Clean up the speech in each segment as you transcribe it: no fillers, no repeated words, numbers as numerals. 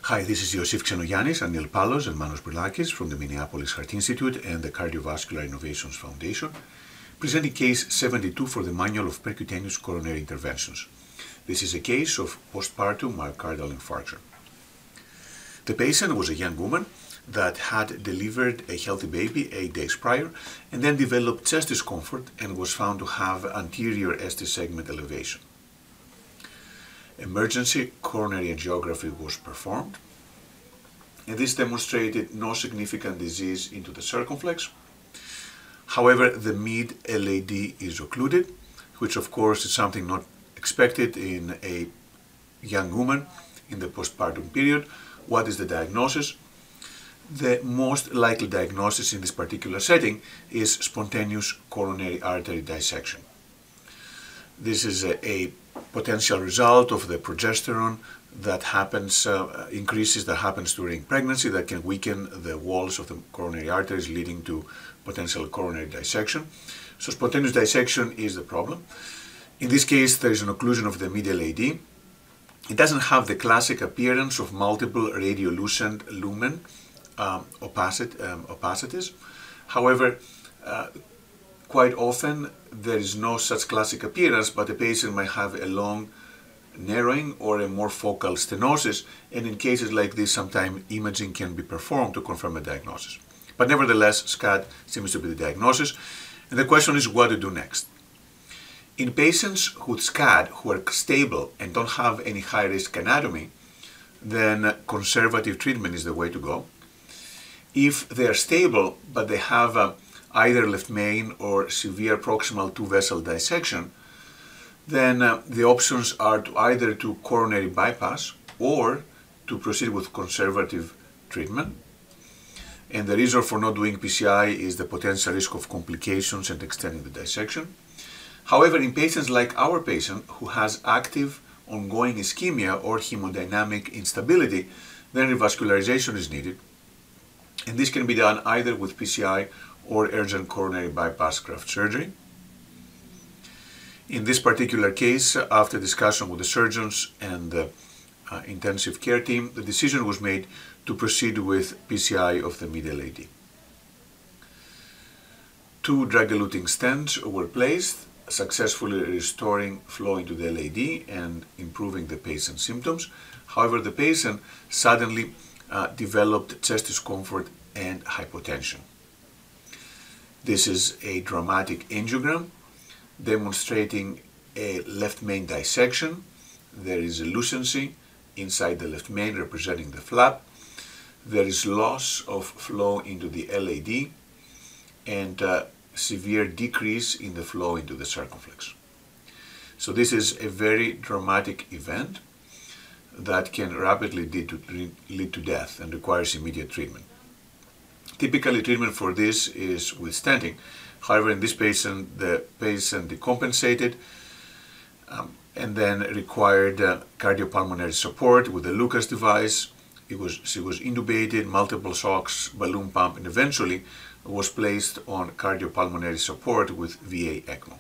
Hi, this is Yosif Xenogiannis, Anil Palos, and Manos Brilakis from the Minneapolis Heart Institute and the Cardiovascular Innovations Foundation, presenting case 72 for the Manual of Percutaneous Coronary Interventions. This is a case of postpartum myocardial infarction. The patient was a young woman that had delivered a healthy baby 8 days prior and then developed chest discomfort and was found to have anterior ST segment elevation. Emergency coronary angiography was performed, and this demonstrated no significant disease into the circumflex. However, the mid-LAD is occluded, which of course is something not expected in a young woman in the postpartum period. What is the diagnosis? The most likely diagnosis in this particular setting is spontaneous coronary artery dissection. This is a potential result of the progesterone that happens, increases that happens during pregnancy that can weaken the walls of the coronary arteries, leading to potential coronary dissection. So spontaneous dissection is the problem. In this case, there is an occlusion of the mid-LAD. It doesn't have the classic appearance of multiple radiolucent lumen opacities. However, quite often there is no such classic appearance, but the patient might have a long narrowing or a more focal stenosis, and in cases like this, sometimes imaging can be performed to confirm a diagnosis. But nevertheless, SCAD seems to be the diagnosis, and the question is what to do next. In patients with SCAD who are stable and don't have any high-risk anatomy, then conservative treatment is the way to go. If they are stable, but they have either left main or severe proximal two-vessel dissection, then the options are to either do coronary bypass or to proceed with conservative treatment. And the reason for not doing PCI is the potential risk of complications and extending the dissection. However, in patients like our patient who has active ongoing ischemia or hemodynamic instability, then revascularization is needed. And this can be done either with PCI or urgent coronary bypass graft surgery. In this particular case, after discussion with the surgeons and the intensive care team, the decision was made to proceed with PCI of the mid-LAD. 2 drug-eluting stents were placed, successfully restoring flow into the LAD and improving the patient's symptoms. However, the patient suddenly developed chest discomfort and hypotension. This is a dramatic angiogram demonstrating a left main dissection. There is a lucency inside the left main representing the flap. There is loss of flow into the LAD and severe decrease in the flow into the circumflex. So this is a very dramatic event that can rapidly lead to death and requires immediate treatment. Typically, treatment for this is with stenting. However, in this patient, the patient decompensated and then required cardiopulmonary support with the Lucas device. She was intubated, multiple shocks, balloon pump, and eventually was placed on cardiopulmonary support with VA-ECMO.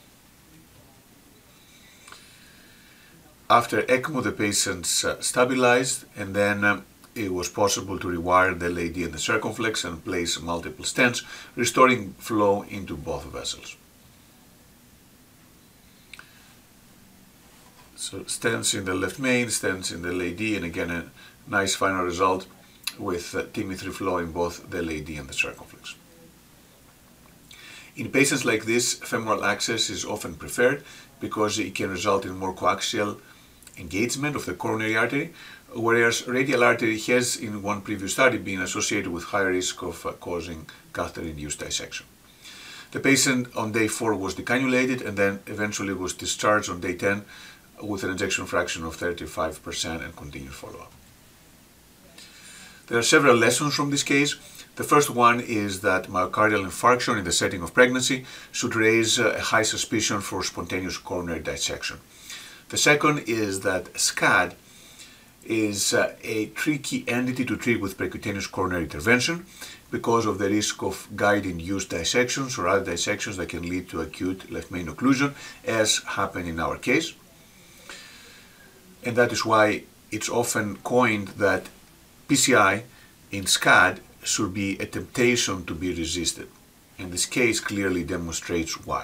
After ECMO, the patient stabilized, and then it was possible to rewire the LAD and the circumflex and place multiple stents, restoring flow into both vessels. So stents in the left main, stents in the LAD, and again a nice final result with TIMI3 flow in both the LAD and the circumflex. In patients like this, femoral access is often preferred because it can result in more coaxial engagement of the coronary artery, whereas radial artery has in one previous study been associated with high risk of causing catheter-induced dissection. The patient on day 4 was decannulated and then eventually was discharged on day 10 with an ejection fraction of 35% and continued follow-up. There are several lessons from this case. The first one is that myocardial infarction in the setting of pregnancy should raise a high suspicion for spontaneous coronary dissection. The second is that SCAD is a tricky entity to treat with percutaneous coronary intervention because of the risk of guide-induced dissections or other dissections that can lead to acute left main occlusion, as happened in our case. And that is why it's often coined that PCI in SCAD should be a temptation to be resisted, and this case clearly demonstrates why.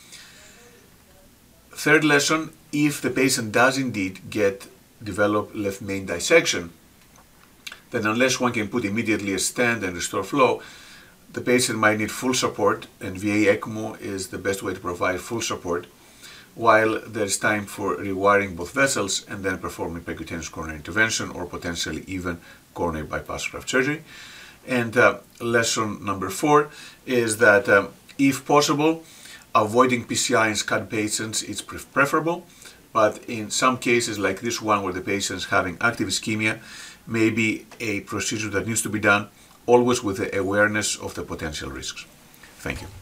Third lesson, if the patient does indeed develop left main dissection, then unless one can put immediately a stent and restore flow, the patient might need full support, and VA-ECMO is the best way to provide full support, while there's time for rewiring both vessels and then performing percutaneous coronary intervention or potentially even coronary bypass graft surgery. And lesson number 4 is that if possible, avoiding PCI in SCAD patients is preferable, but in some cases like this one where the patient is having active ischemia, may be a procedure that needs to be done, always with the awareness of the potential risks. Thank you.